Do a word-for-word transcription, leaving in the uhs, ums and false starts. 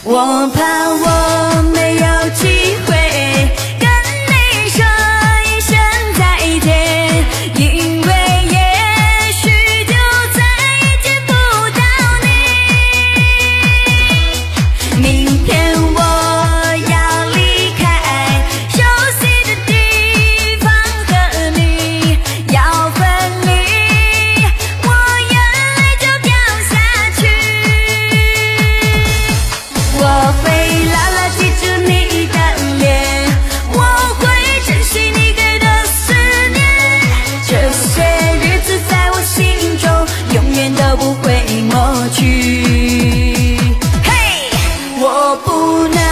我怕我没有机会跟你说一声再见，因为也许就再也见不到你。明天我要离开熟悉的地方，和你要分离，我眼泪就掉下去。我会牢牢记住你的脸，我会珍惜你给的思念，这些日子在我心中永远都不会抹去。嘿，我不能